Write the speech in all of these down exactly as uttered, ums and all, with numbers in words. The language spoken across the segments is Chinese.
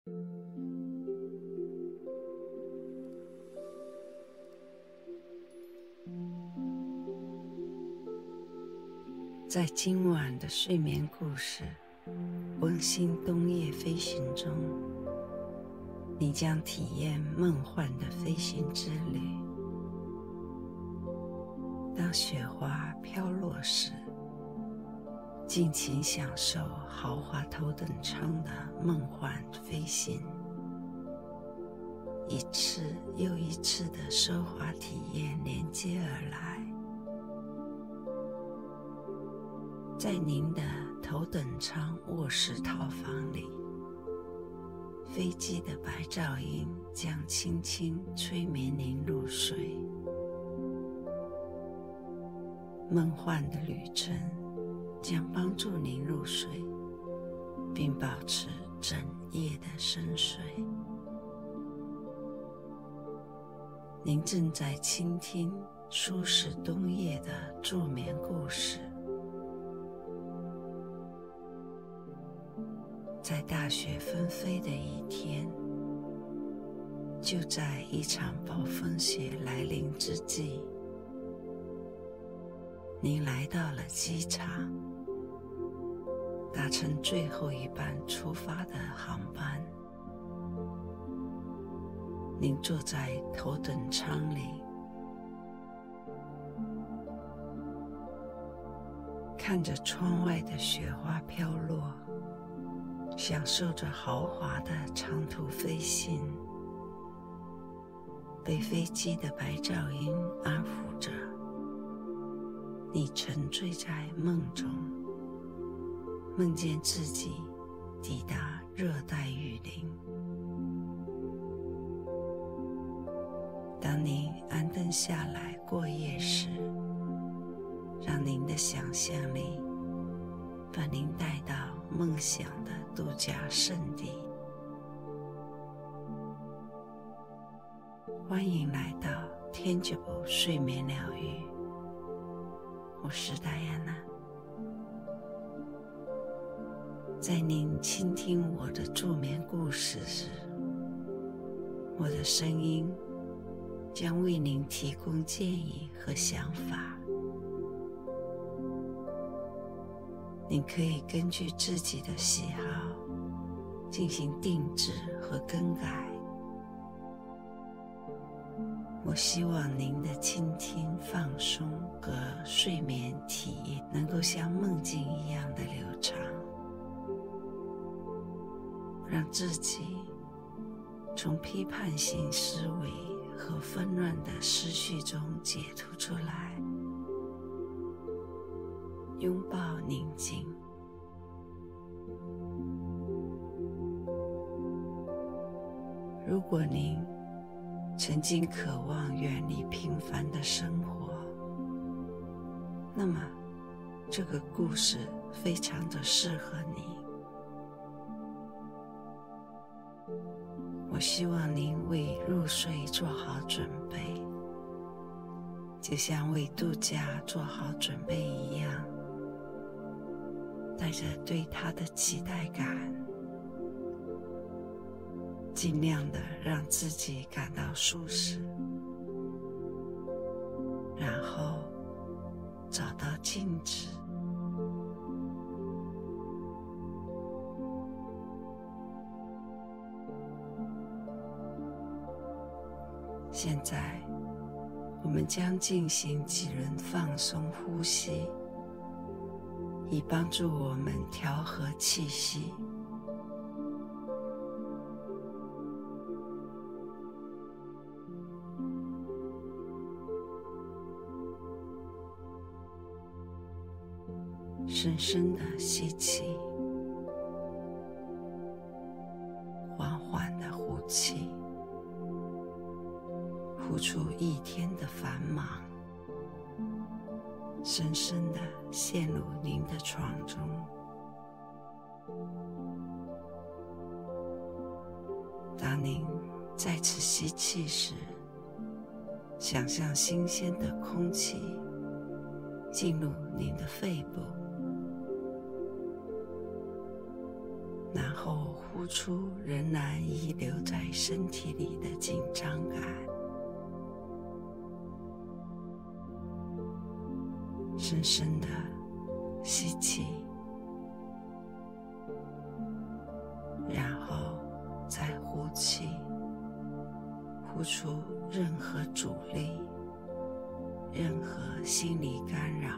在今晚的睡眠故事温馨冬夜飞行中，你将体验梦幻的飞行之旅。当雪花飘落时，尽情享受豪华头等舱的梦幻飞行，一次又一次的奢华体验连接而来。在您的头等舱卧室套房里，飞机的白噪音将轻轻催眠您入睡。梦幻的旅程将帮助您入睡，并保持整夜的深睡。您正在倾听舒适冬夜的助眠故事。在大雪纷飞的一天，就在一场暴风雪来临之际，您来到了机场，搭乘最后一班出发的航班。您坐在头等舱里，看着窗外的雪花飘落，享受着豪华的长途飞行，被飞机的白噪音安抚着。你沉醉在梦中，梦见自己抵达热带雨林。当您安顿下来过夜时，让您的想象力把您带到梦想的度假胜地。欢迎来到 Tangible 睡眠疗愈，我是戴安娜。在您倾听我的助眠故事时，我的声音将为您提供建议和想法。你可以根据自己的喜好进行定制和更改。我希望您的倾听、放松和睡眠体验能够像梦境一样的流畅，让自己从批判性思维和纷乱的思绪中解脱出来，拥抱宁静。如果您曾经渴望远离平凡的生活，那么这个故事非常的适合你。我希望您为入睡做好准备，就像为度假做好准备一样，带着对它的期待感，尽量的让自己感到舒适，然后找到静止。现在，我们将进行几轮放松呼吸，以帮助我们调和气息。深深的吸气，缓缓的呼气，呼出一天的繁忙，深深的陷入您的床中。当您再次吸气时，想象新鲜的空气进入您的肺部，然后呼呼出仍然遗留在身体里的紧张感。深深的吸气，然后再呼气，呼出任何阻力，任何心理干扰。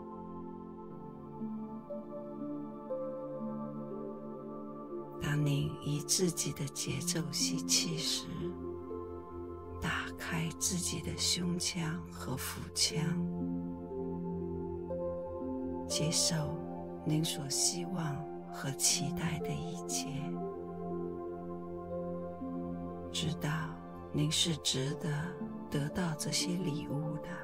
当您以自己的节奏吸气时，打开自己的胸腔和腹腔，接受您所希望和期待的一切，知道您是值得得到这些礼物的。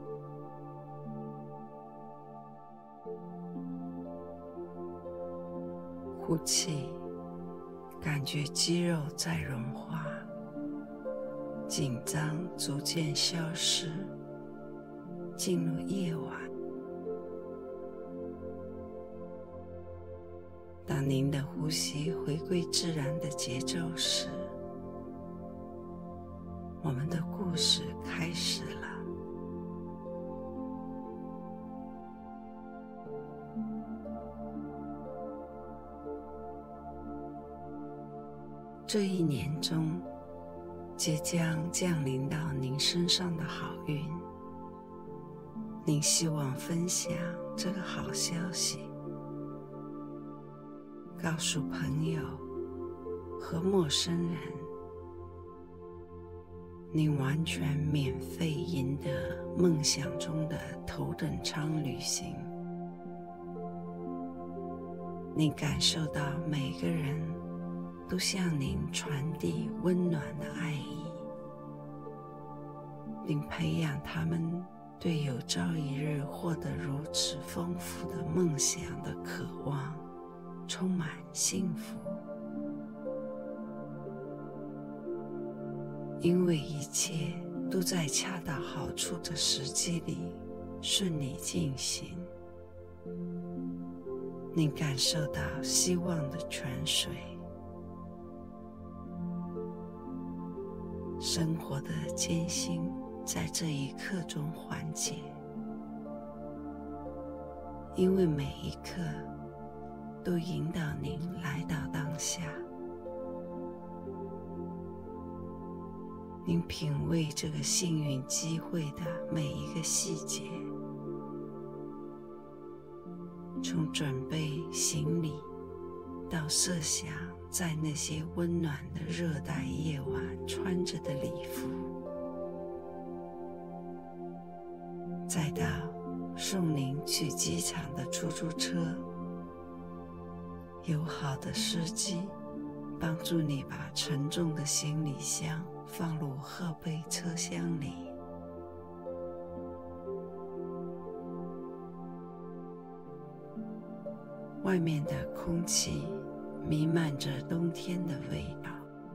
呼气，感觉肌肉在融化，紧张逐渐消失，进入夜晚。当您的呼吸回归自然的节奏时，我们的故事开始了。这一年中，即将降临到您身上的好运，您希望分享这个好消息，告诉朋友和陌生人，您完全免费赢得梦想中的头等舱旅行。您感受到每个人都向您传递温暖的爱意，并培养他们对有朝一日获得如此丰富的梦想的渴望，充满幸福。因为一切都在恰到好处的时机里顺利进行，您感受到希望的泉水，生活的艰辛在这一刻中缓解，因为每一刻都引导您来到当下。您品味这个幸运机会的每一个细节，从准备行李到设想在那些温暖的热带夜晚穿着的礼服，再到送您去机场的出租车，友好的司机帮助你把沉重的行李箱放入后备车厢里。外面的空气弥漫着冬天的味道，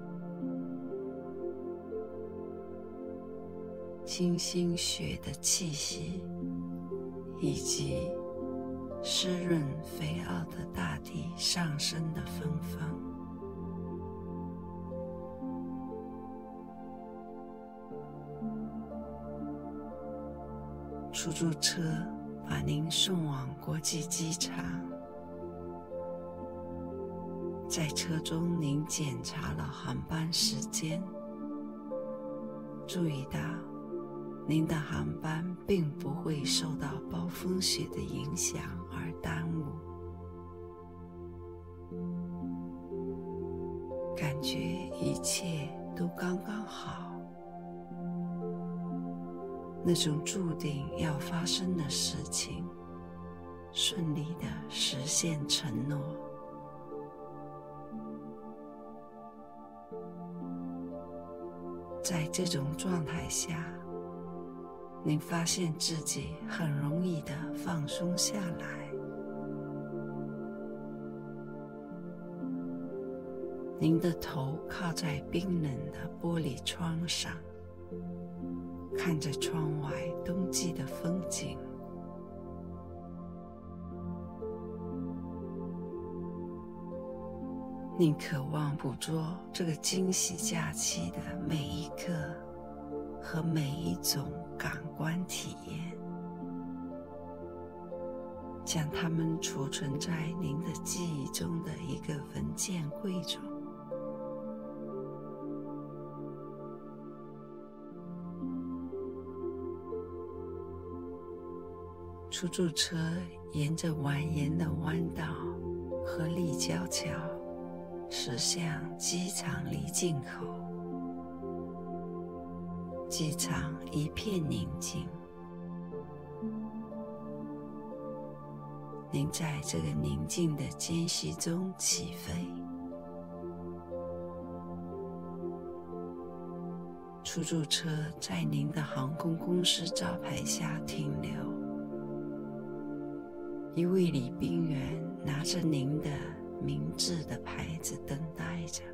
清新雪的气息，以及湿润肥沃的大地上升的芬芳。出租车把您送往国际机场，在车中您检查了航班时间，注意到您的航班并不会受到暴风雪的影响而耽误，感觉一切都刚刚好。那种注定要发生的事情，顺利地实现承诺。在这种状态下，您发现自己很容易地放松下来。您的头靠在冰冷的玻璃窗上，看着窗外冬季的风景。 您渴望捕捉这个惊喜假期的每一刻和每一种感官体验，将它们储存在您的记忆中的一个文件柜中。出租车沿着蜿蜒的弯道和立交桥驶向机场离境口。机场一片宁静，您在这个宁静的间隙中起飞。出租车在您的航空公司招牌下停留，一位礼宾员拿着您的名字的牌子等待着，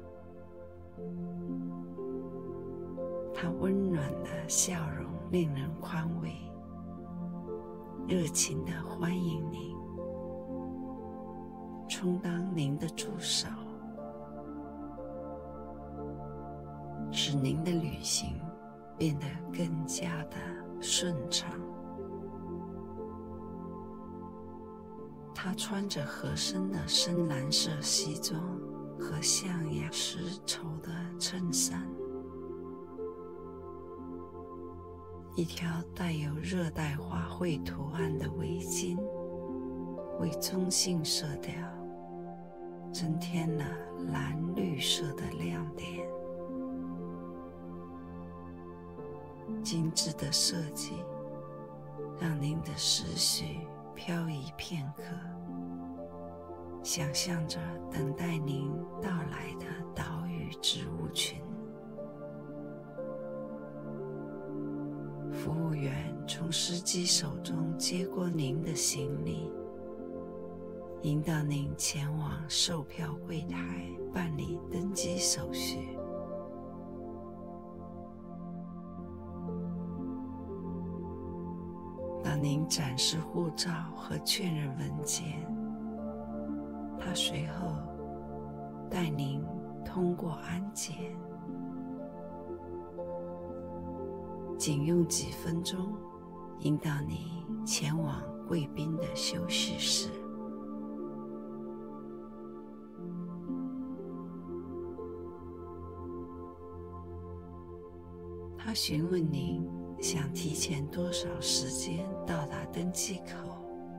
他温暖的笑容令人宽慰，热情地欢迎您，充当您的助手，使您的旅行变得更加的顺畅。他穿着合身的深蓝色西装和象牙丝绸的衬衫，一条带有热带花卉图案的围巾为中性色调增添了蓝绿色的亮点。精致的设计让您的思绪飘移片刻，想象着等待您到来的岛屿植物群。服务员从司机手中接过您的行李，引导您前往售票柜台办理登机手续。当您展示护照和确认文件，他随后带您通过安检，仅用几分钟引导你前往贵宾的休息室。他询问您想提前多少时间到达登机口，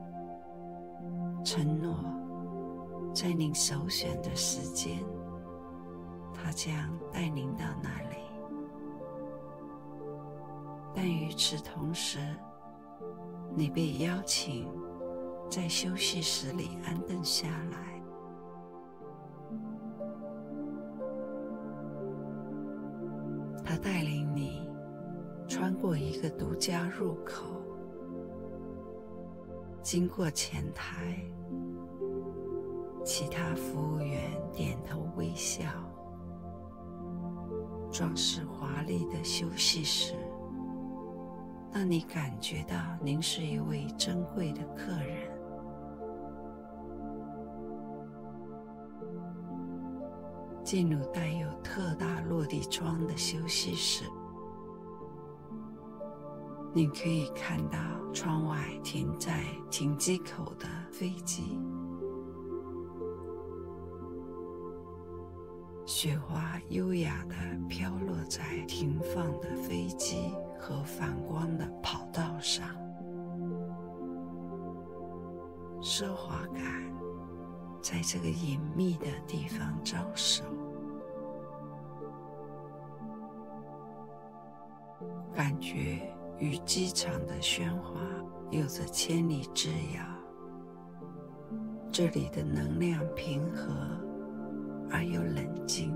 承诺在您首选的时间，他将带您到那里。但与此同时，你被邀请在休息室里安顿下来。他带领你穿过一个独家入口，经过前台，其他服务员点头微笑。装饰华丽的休息室让你感觉到您是一位珍贵的客人。进入带有特大落地窗的休息室，你可以看到窗外停在停机口的飞机，雪花优雅地飘落在停放的飞机和反光的跑道上，奢华感在这个隐秘的地方招手。感觉与机场的喧哗有着千里之遥，这里的能量平和而又冷静，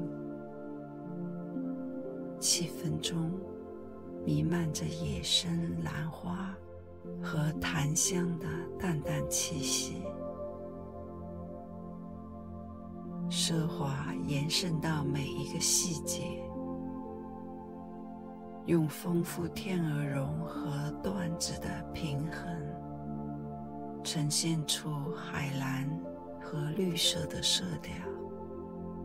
气氛中弥漫着野生兰花和檀香的淡淡气息，奢华延伸到每一个细节，用丰富天鹅绒和缎子的平衡，呈现出海蓝和绿色的色调，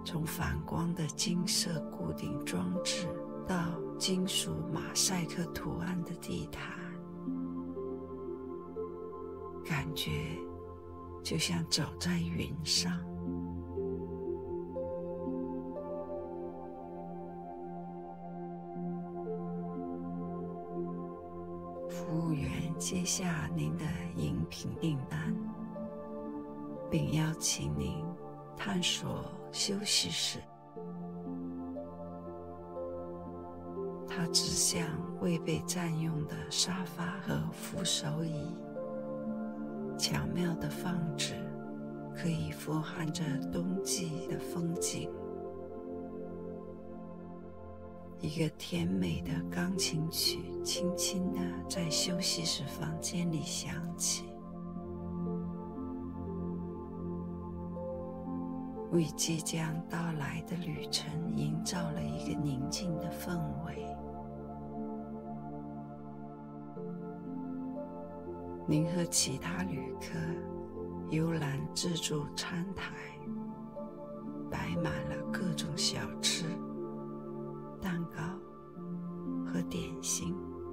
从反光的金色固定装置到金属马赛克图案的地毯，感觉就像走在云上。服务员接下您的饮品订单，并邀请您探索休息室。他指向未被占用的沙发和扶手椅，巧妙地放置可以富含着冬季的风景。一个甜美的钢琴曲轻轻地在休息室房间里响起，为即将到来的旅程营造了一个宁静的氛围。您和其他旅客游览自助餐台，摆满了各种小吃、蛋糕和点心，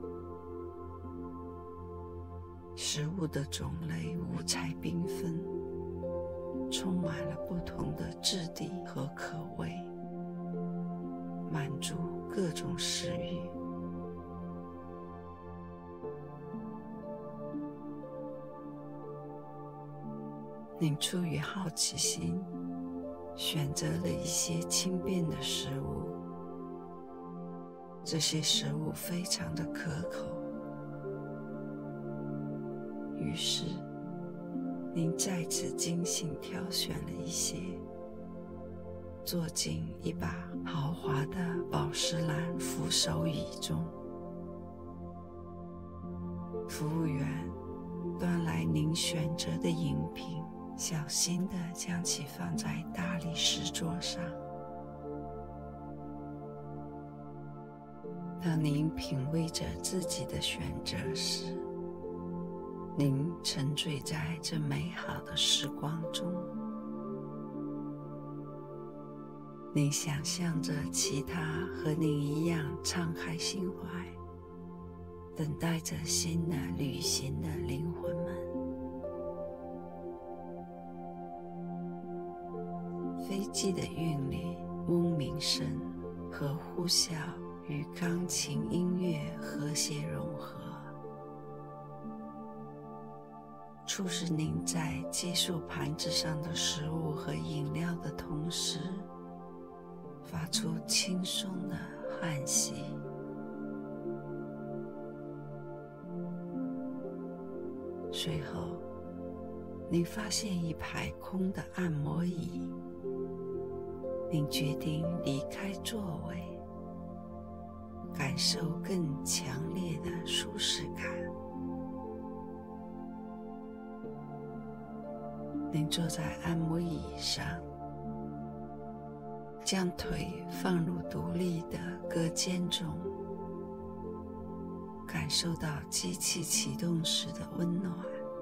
食物的种类五彩缤纷，充满了不同的质地和口味，满足各种食欲。您出于好奇心，选择了一些轻便的食物。这些食物非常的可口，于是您再次精心挑选了一些，坐进一把豪华的宝石蓝扶手椅中。服务员端来您选择的饮品，小心地将其放在大理石桌上。当您品味着自己的选择时，您沉醉在这美好的时光中。您想象着其他和您一样敞开心怀，等待着新的旅行的灵魂们。飞机的韵律、嗡鸣声和呼啸与钢琴音乐和谐融合，促使您在接受盘子上的食物和饮料的同时，发出轻松的叹息。随后，您发现一排空的按摩椅，您决定离开座位，感受更强烈的舒适感。您坐在按摩椅上，将腿放入独立的隔间中，感受到机器启动时的温暖。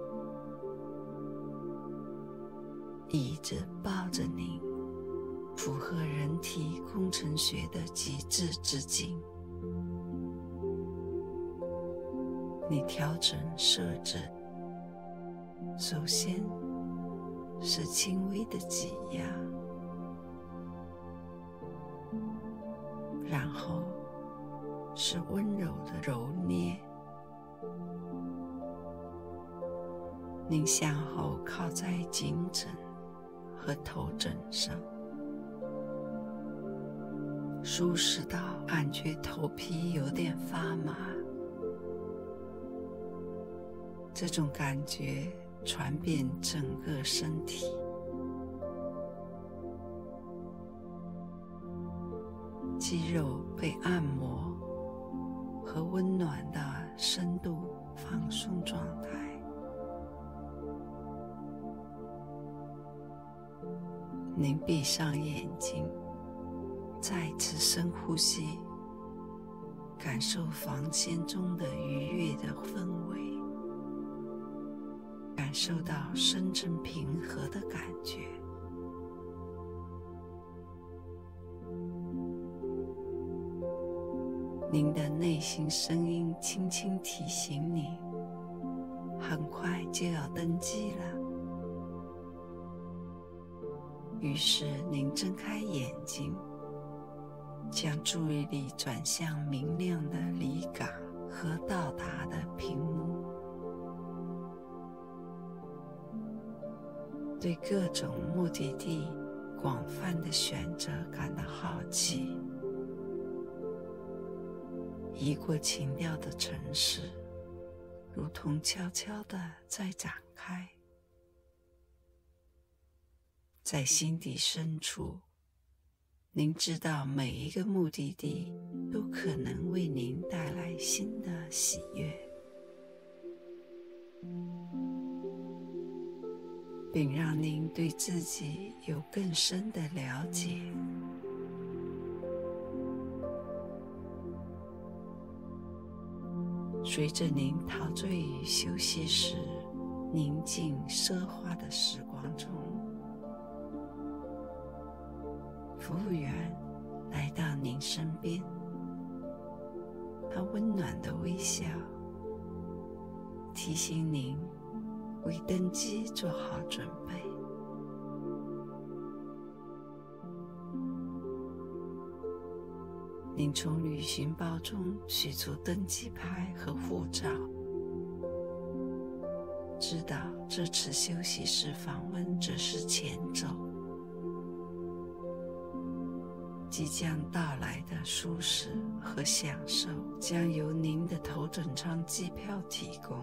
椅子抱着您，符合人体工程学的极致直径。你调整设置，首先是轻微的挤压，然后是温柔的揉捏。您向后靠在颈枕和头枕上，舒适到感觉头皮有点发麻。这种感觉传遍整个身体。肌肉被按摩和温暖的深度放松状态。您闭上眼睛，再次深呼吸，感受房间中的愉悦的氛围，感受到深沉平和的感觉。 您的内心声音轻轻提醒你，很快就要登机了。于是您睁开眼睛，将注意力转向明亮的离港和到达的屏幕，对各种目的地广泛的选择感到好奇。移过情调的城市，如同悄悄地在展开。在心底深处，您知道每一个目的地都可能为您带来新的喜悦，并让您对自己有更深的了解。随着您陶醉于休息时宁静奢华的时光中，服务员来到您身边，他温暖的微笑，提醒您为登机做好准备。您从旅行包中取出登机牌和护照，知道这次休息室访问只是前奏，即将到来的舒适和享受将由您的头等舱机票提供。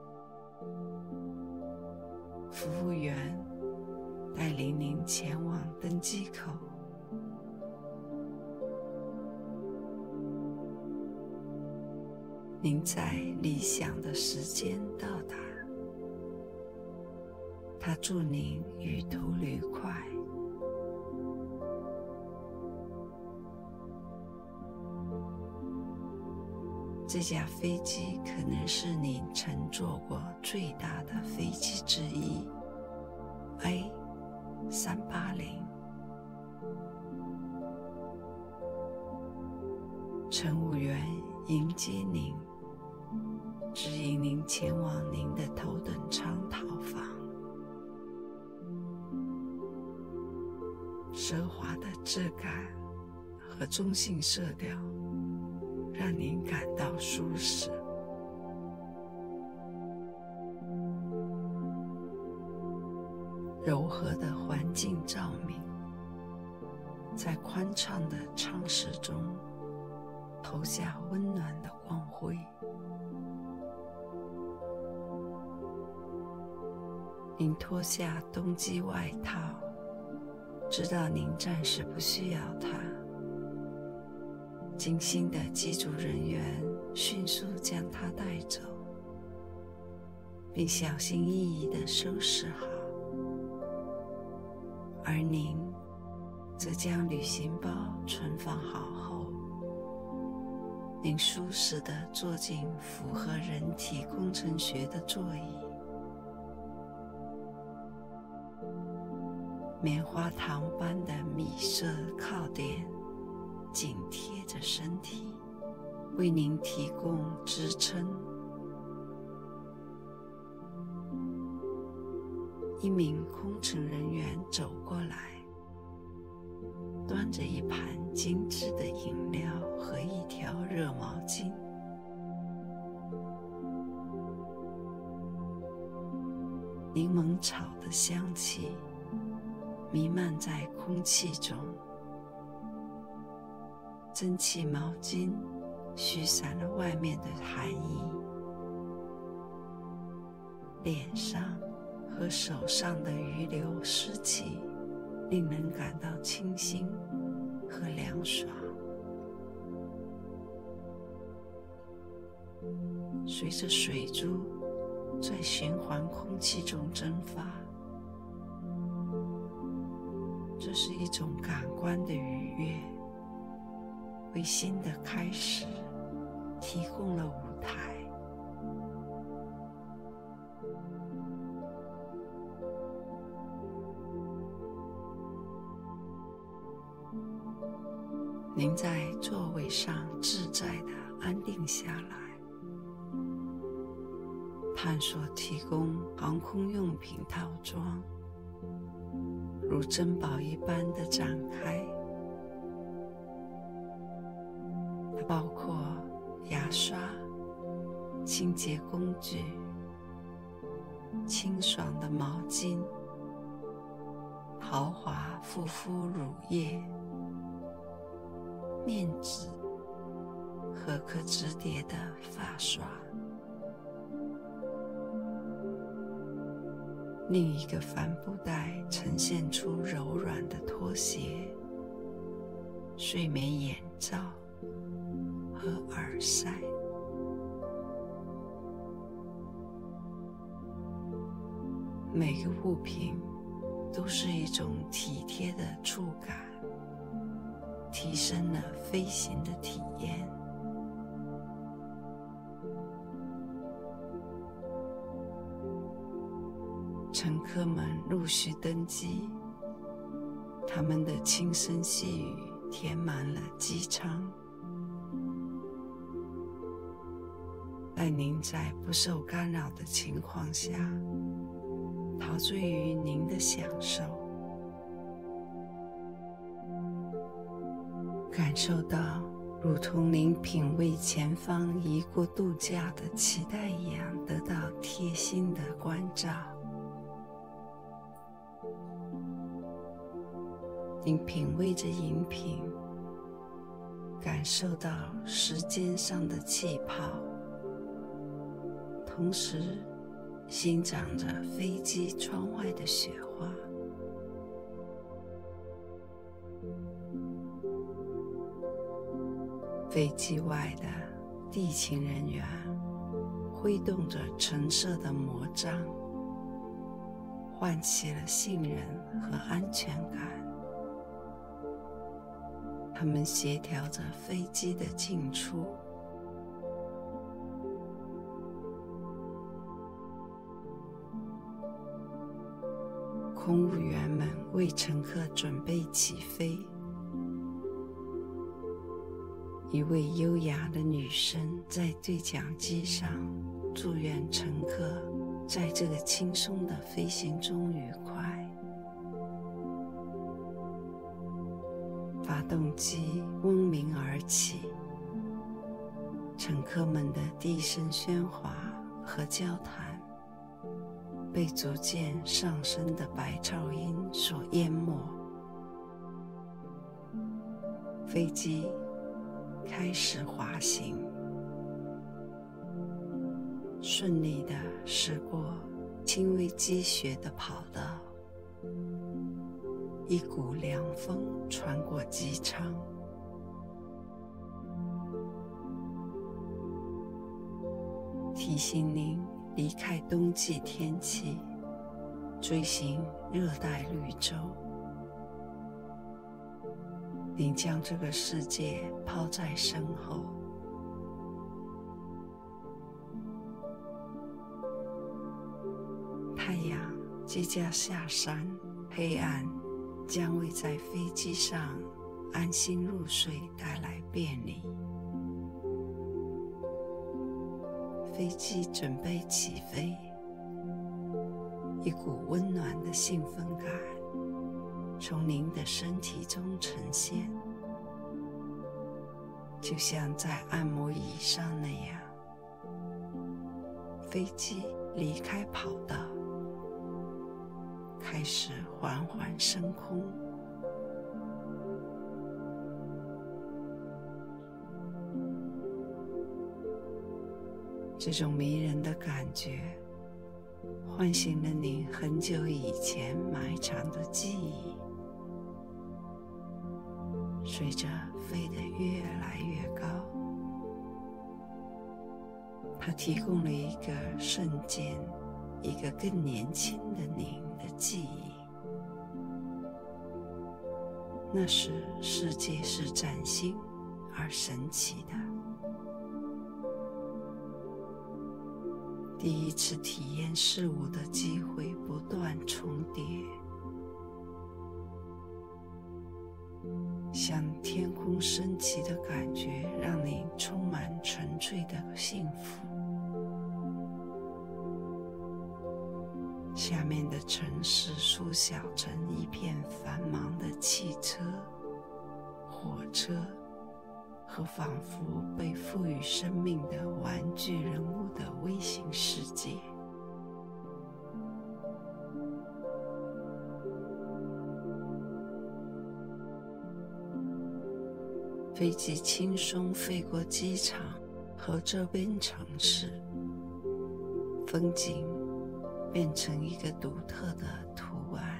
服务员带领您前往登机口，您在理想的时间到达。他祝您旅途愉快。这架飞机可能是您乘坐过最大的飞机之一 A 三八零。乘务员迎接您，指引您前往您的头等舱套房。奢华的质感和中性色调让您感到舒适。柔和的环境照明在宽敞的舱室中投下温暖的光辉。您脱下冬季外套，知道您暂时不需要它。精心的机组人员迅速将它带走，并小心翼翼地收拾好，而您则将旅行包存放好后，您舒适地坐进符合人体工程学的座椅，棉花糖般的米色靠垫紧贴着身体，为您提供支撑。一名空乘人员走过来，端着一盘精致的饮料和一条热毛巾。柠檬草的香气弥漫在空气中，蒸汽毛巾驱散了外面的寒意，脸上和手上的余留湿气令人感到清新和凉爽。随着水珠在循环空气中蒸发，这是一种感官的愉悦，为新的开始提供了舞台。 您在座位上自在地安定下来。探索提供航空用品套装，如珍宝一般的展开。它包括牙刷、清洁工具、清爽的毛巾、豪华护肤乳液、面纸和可折叠的发刷。另一个帆布袋呈现出柔软的拖鞋、睡眠眼罩和耳塞。每个物品都是一种体贴的触感，提升了飞行的体验。乘客们陆续登机，他们的轻声细语填满了机舱。但您在不受干扰的情况下，陶醉于您的享受，感受到如同您品味前方移过度假的期待一样，得到贴心的关照。您品味着饮品，感受到时间上的气泡，同时欣赏着飞机窗外的雪花。飞机外的地勤人员挥动着橙色的魔杖，唤起了信任和安全感。他们协调着飞机的进出。空务员们为乘客准备起飞。一位优雅的女生在对讲机上祝愿乘客在这个轻松的飞行中愉快。发动机嗡鸣而起，乘客们的低声喧哗和交谈被逐渐上升的白噪音所淹没。飞机开始滑行，顺利地驶过轻微积雪的跑道。一股凉风穿过机舱，提醒您离开冬季天气，追寻热带绿洲。您将这个世界抛在身后。太阳即将下山，黑暗将为在飞机上安心入睡带来便利。飞机准备起飞，一股温暖的兴奋感从您的身体中呈现，就像在按摩椅上那样。飞机离开跑道，开始缓缓升空。这种迷人的感觉唤醒了您很久以前埋藏的记忆，随着飞得越来越高，它提供了一个瞬间，一个更年轻的您的记忆。那时世界是崭新而神奇的，第一次体验事物的机会不断重叠。 像天空升起的感觉，让你充满纯粹的幸福。下面的城市缩小成一片繁忙的汽车、火车和仿佛被赋予生命的玩具人物的微型世界。飞机轻松飞过机场和周边城市，风景变成一个独特的图案。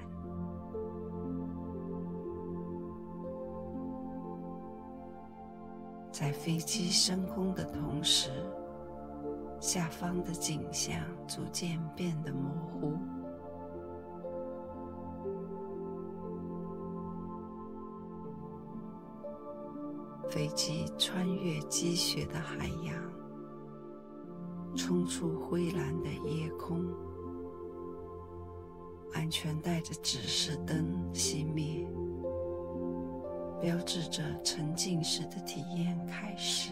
在飞机升空的同时，下方的景象逐渐变得模糊。飞机穿越积雪的海洋，冲出灰蓝的夜空，安全带的指示灯熄灭，标志着沉浸式的体验开始。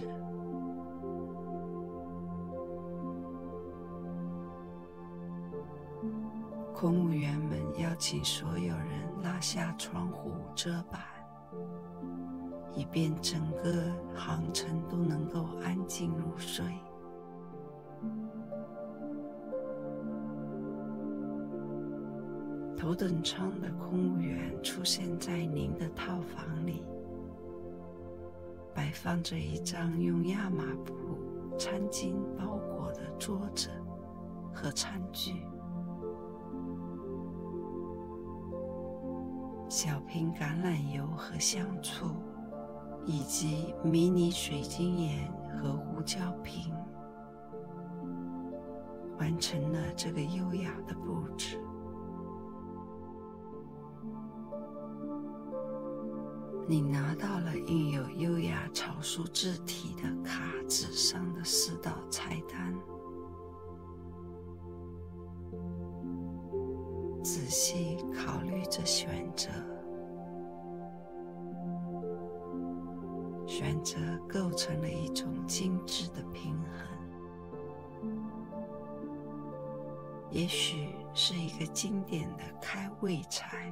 空务员们邀请所有人拉下窗户遮板，以便整个航程都能够安静入睡。头等舱的空务员出现在您的套房里，摆放着一张用亚麻布餐巾包裹的桌子和餐具，小瓶橄榄油和香醋，以及迷你水晶岩和胡椒瓶，完成了这个优雅的布置。你拿到了印有优雅草书字体的卡纸上的四道菜单，仔细考虑着选择，选择构成了一种精致的平衡。也许是一个经典的开胃菜，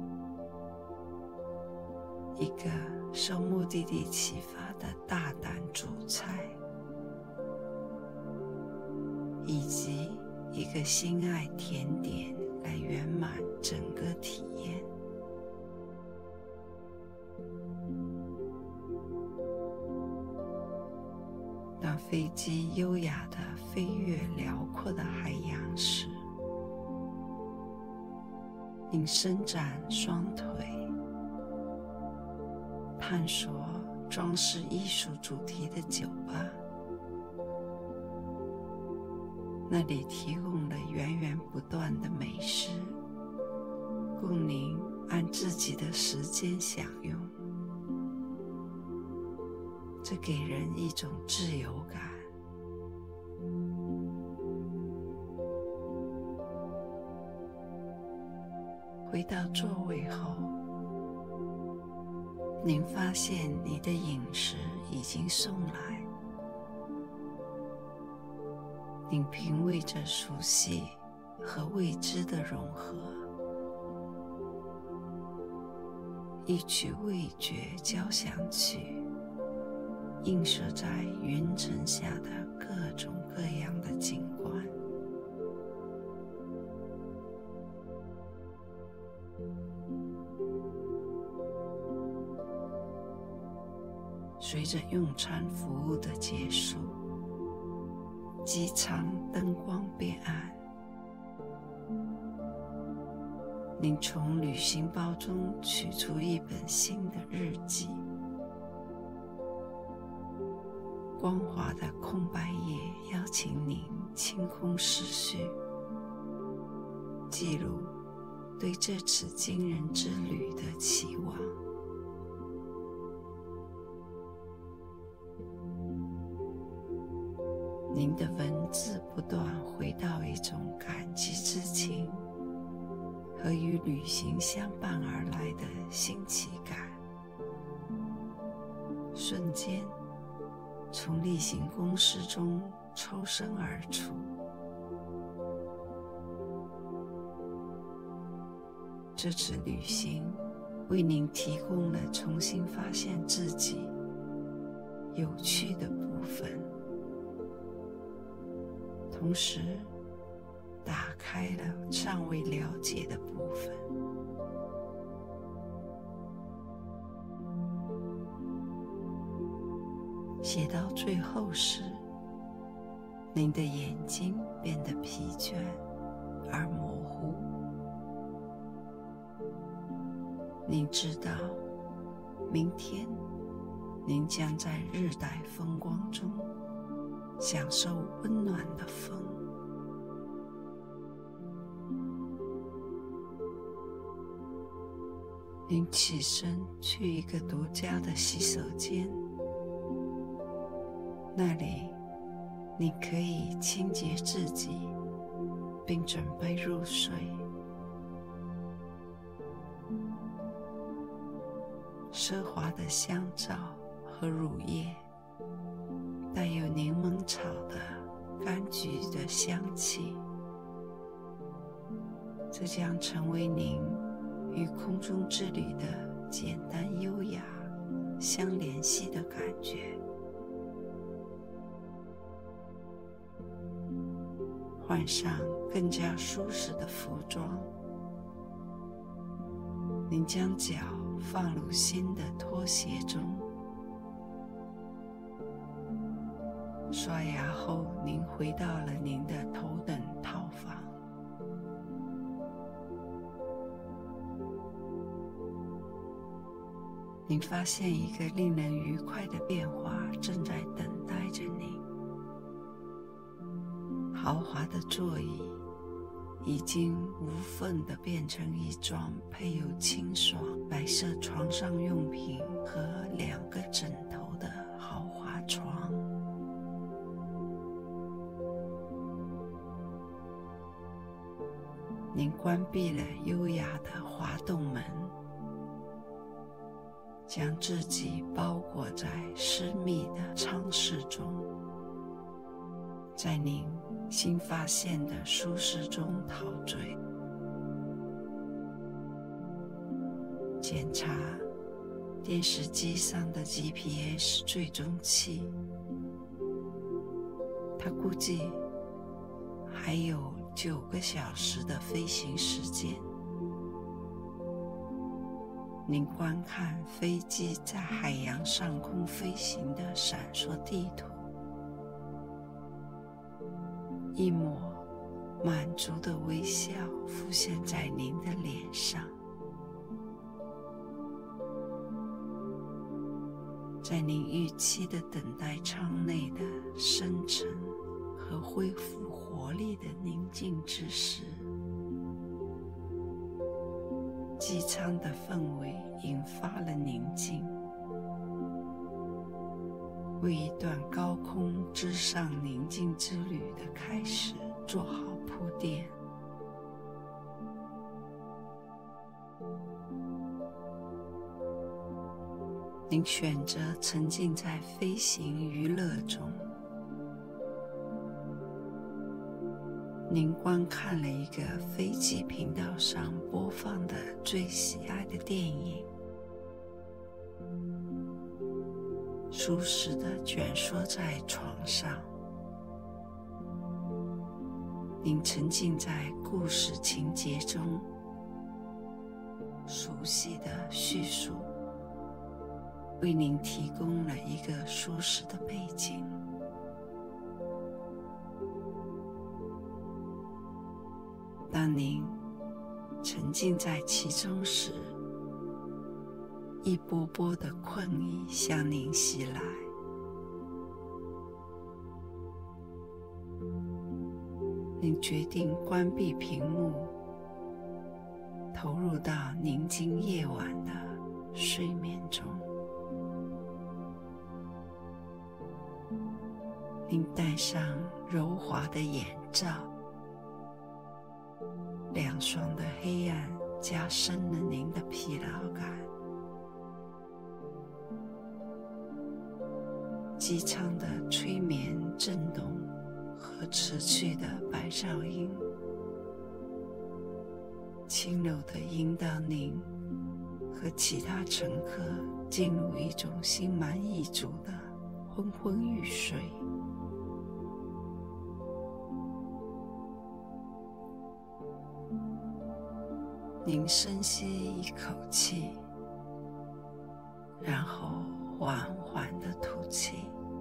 一个受目的地启发的大胆主菜，以及一个心爱甜点来圆满整个体验。当飞机优雅地飞越辽阔的海洋时，您伸展双腿，探索装饰艺术主题的酒吧，那里提供了源源不断的美食，供您按自己的时间享用。这给人一种自由感。回到座位后，您发现你的饮食已经送来，您品味着熟悉和未知的融合，一曲味觉交响曲映射在云层下的各种各样的景观。随着用餐服务的结束，机舱灯光变暗，您从旅行包中取出一本新的日记，光滑的空白页邀请您清空思绪，记录对这次惊人之旅的期望。您的文字不断回到一种感激之情和与旅行相伴而来的新奇感。 瞬间从例行公事中抽身而出。这次旅行为您提供了重新发现自己有趣的部分，同时打开了尚未了解的部分。写到最后时，您的眼睛变得疲倦而模糊。您知道，明天您将在日带风光中享受温暖的风。您起身去一个独家的洗手间，那里你可以清洁自己，并准备入睡。奢华的香皂和乳液，带有柠檬草的柑橘的香气，这将成为您与空中之旅的简单优雅相联系的感觉。换上更加舒适的服装，您将脚放入新的拖鞋中。刷牙后，您回到了您的头等套房。您发现一个令人愉快的变化正在等待着您。豪华的座椅已经无缝地变成一幢配有清爽白色床上用品和两个枕头的豪华床。您关闭了优雅的滑动门，将自己包裹在私密的舱室中，在您新发现的舒适中陶醉。检查电视机上的 G P S 追踪器，它估计还有九个小时的飞行时间。您观看飞机在海洋上空飞行的闪烁地图，一抹满足的微笑浮现在您的脸上。在您预期的等待舱内的深沉和恢复活力的宁静之时，机舱的氛围引发了宁静，为一段高空之上宁静之旅的开始做好铺垫。您选择沉浸在飞行娱乐中，您观看了一个飞机频道上播放的最喜爱的电影，舒适地蜷缩在床上。您沉浸在故事情节中，熟悉的叙述为您提供了一个舒适的背景。当您沉浸在其中时，一波波的困意向您袭来。您决定关闭屏幕，投入到宁静夜晚的睡眠中。您戴上柔滑的眼罩，凉爽的黑暗加深了您的疲劳感。 机舱的催眠震动和持续的白噪音，轻柔地引导您和其他乘客进入一种心满意足的昏昏欲睡。您深吸一口气，然后缓缓地吐气。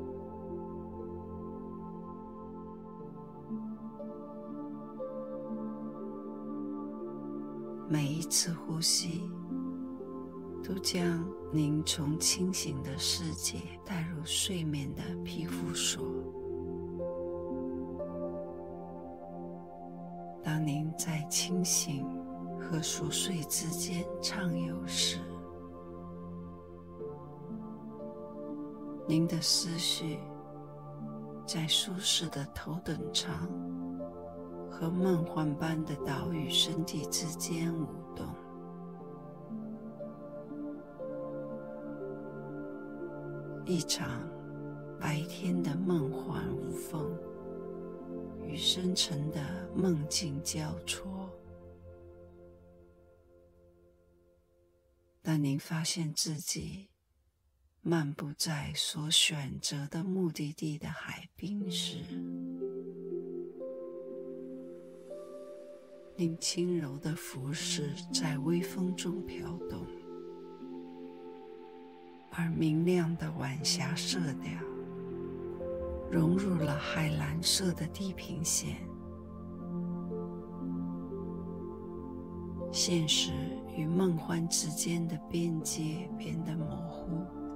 每一次呼吸都将您从清醒的世界带入睡眠的庇护所。当您在清醒和熟睡之间畅游时，您的思绪在舒适的头等舱和梦幻般的岛屿身体之间舞动。一场白天的梦幻无缝与深沉的梦境交错。当您发现自己漫步在所选择的目的地的海滨时，您轻柔的服饰在微风中飘动，而明亮的晚霞色调融入了海蓝色的地平线。现实与梦幻之间的边界变得模糊，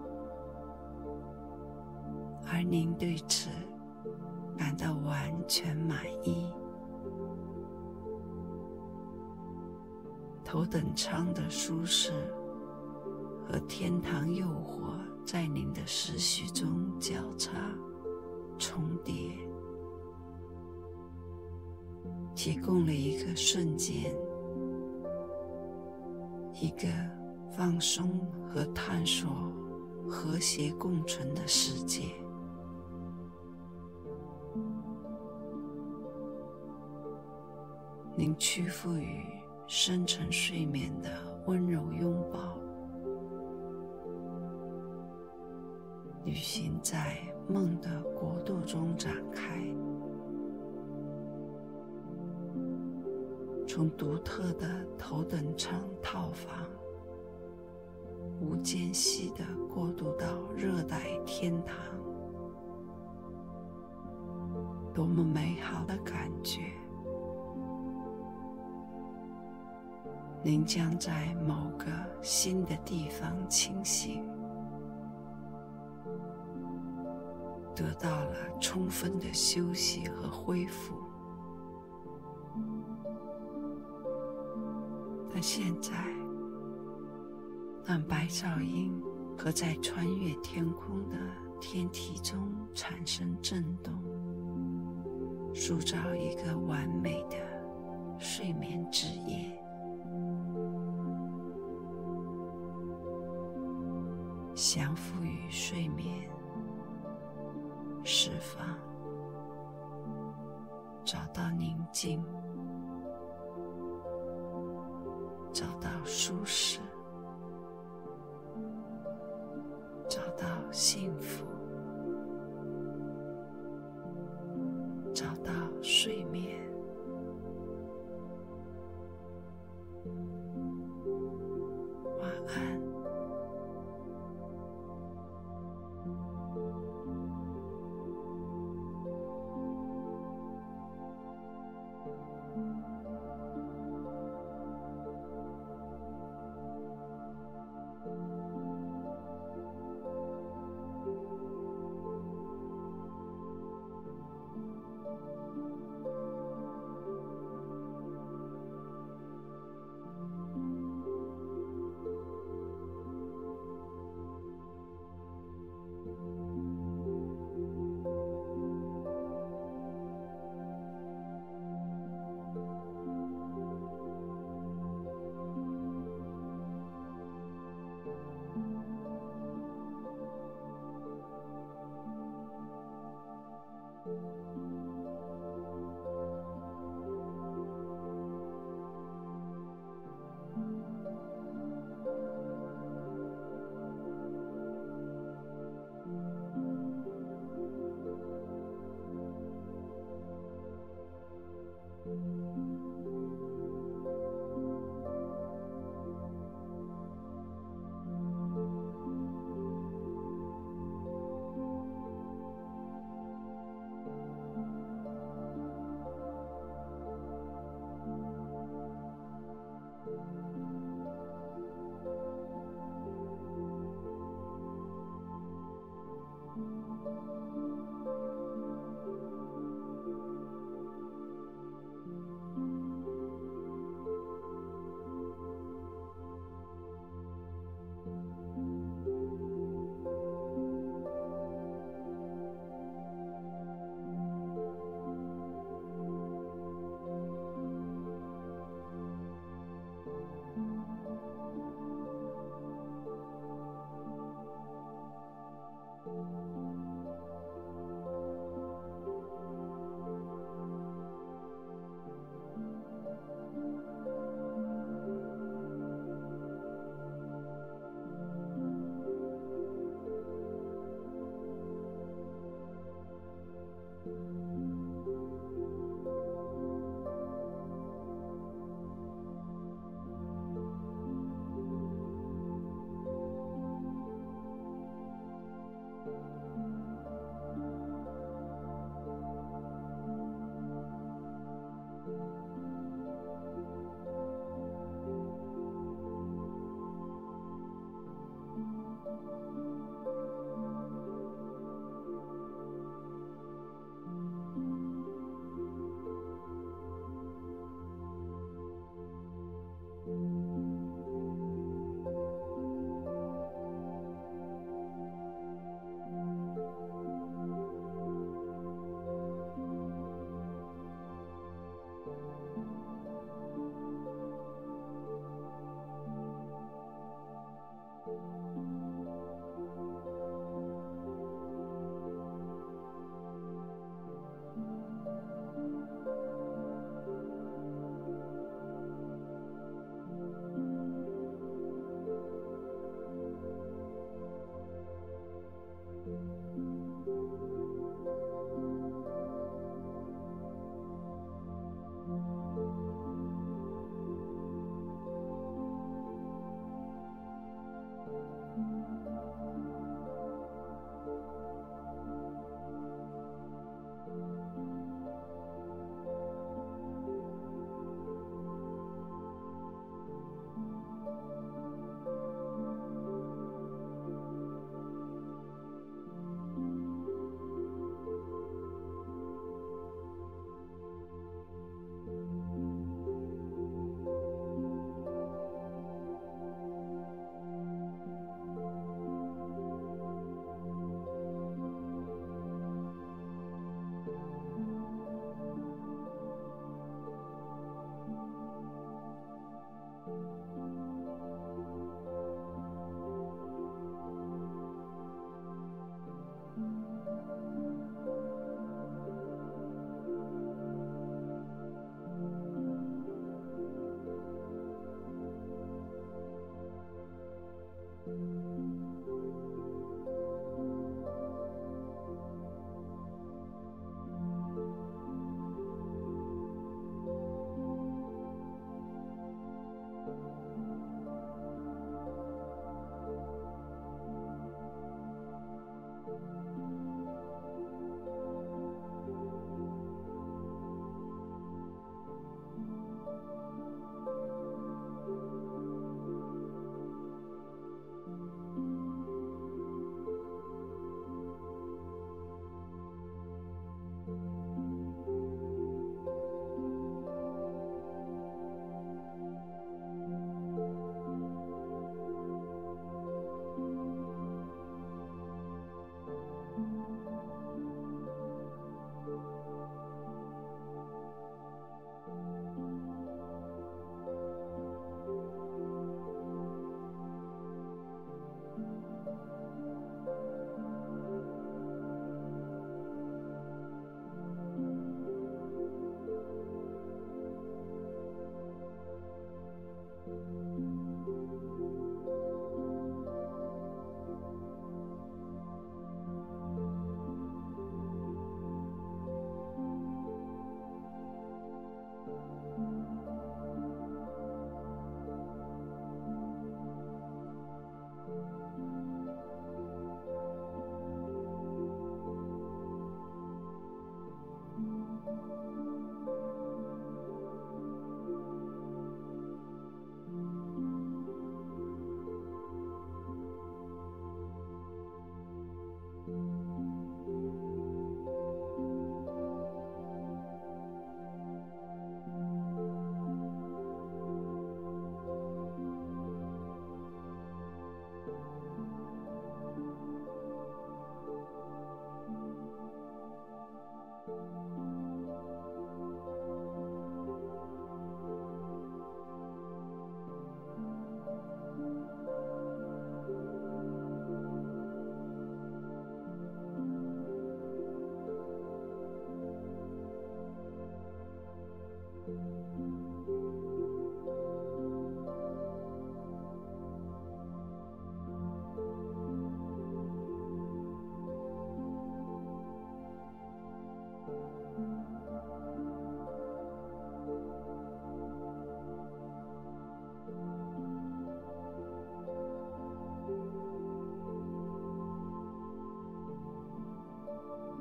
而您对此感到完全满意。头等舱的舒适和天堂诱惑在您的思绪中交叉重叠，提供了一个瞬间，一个放松和探索和谐共存的世界。您屈服于深沉睡眠的温柔拥抱，旅行在梦的国度中展开。从独特的头等舱套房无间隙地过渡到热带天堂，多么美好的感觉！您将在某个新的地方清醒，得到了充分的休息和恢复。但现在，当白噪音和在穿越天空的天体中产生震动，塑造一个完美的睡眠之夜。降服于睡眠，释放，找到宁静，找到舒适，找到幸福，找到睡眠。晚安。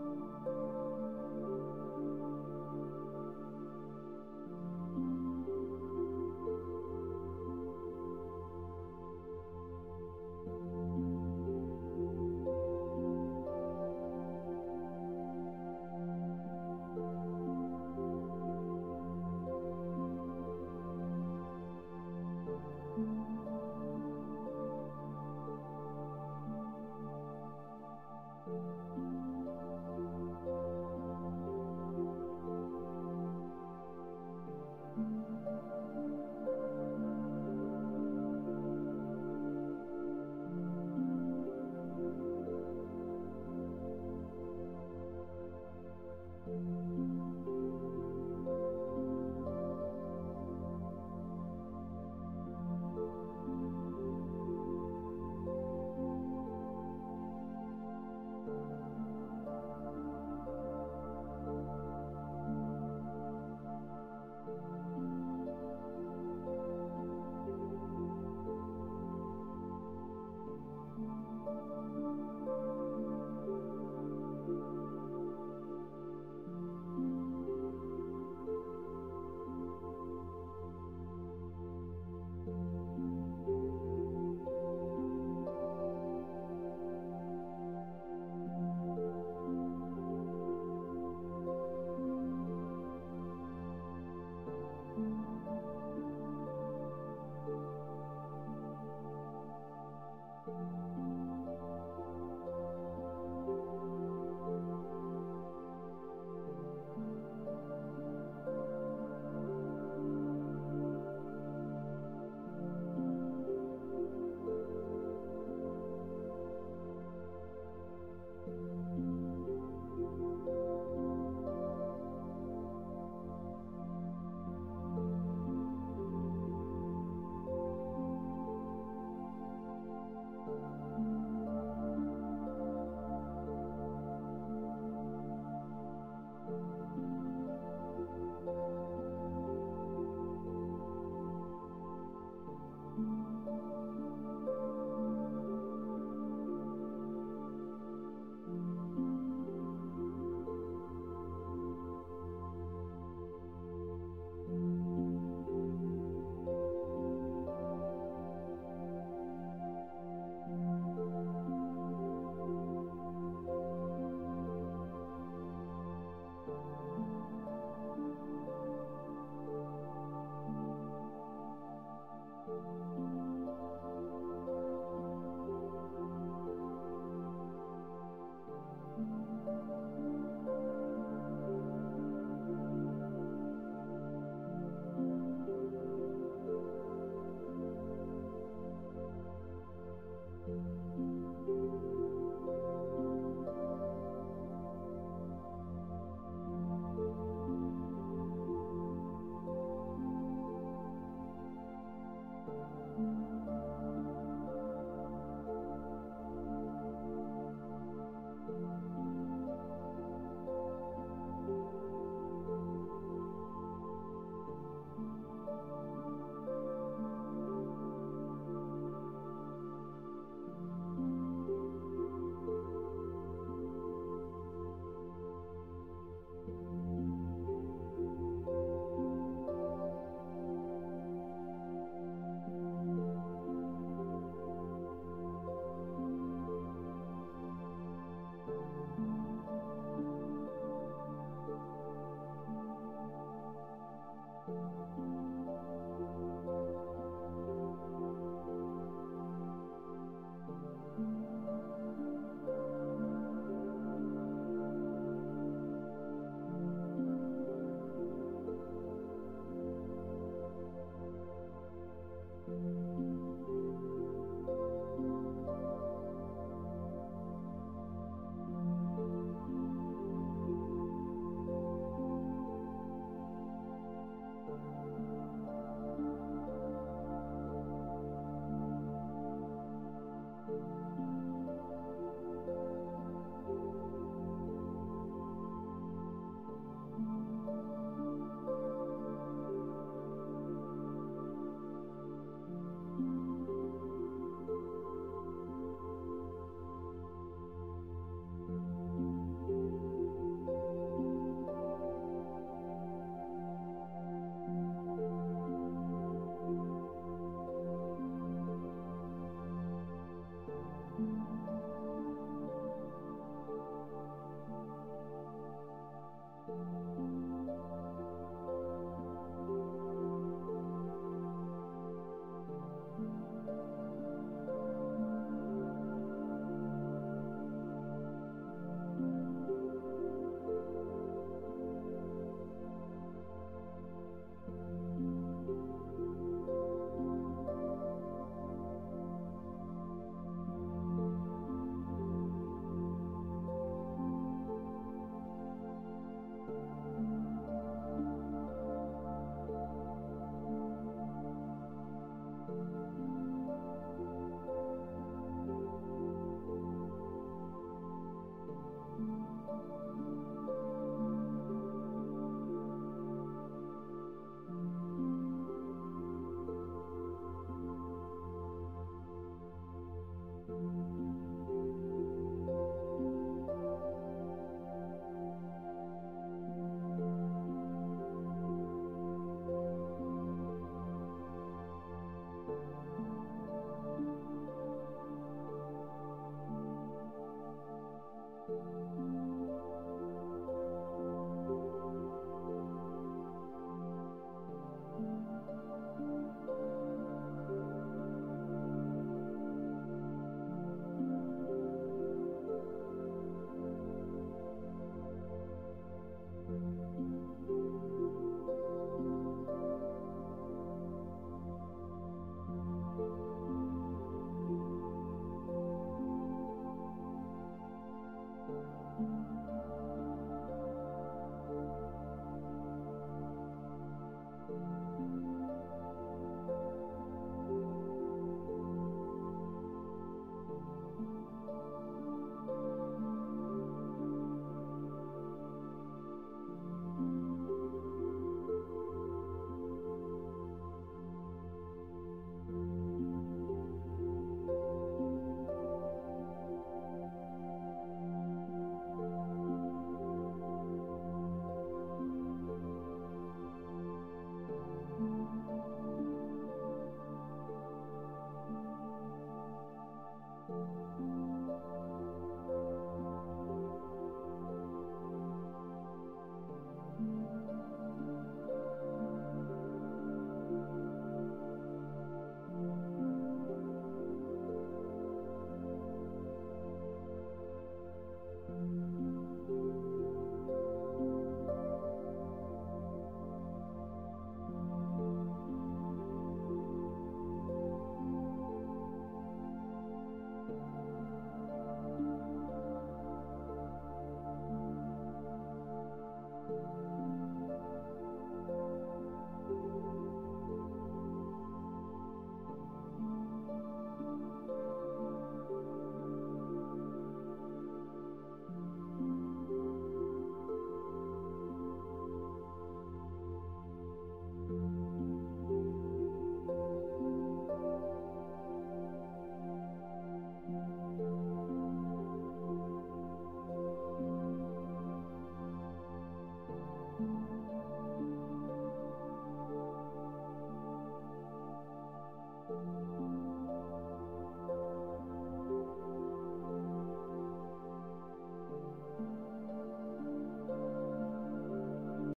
你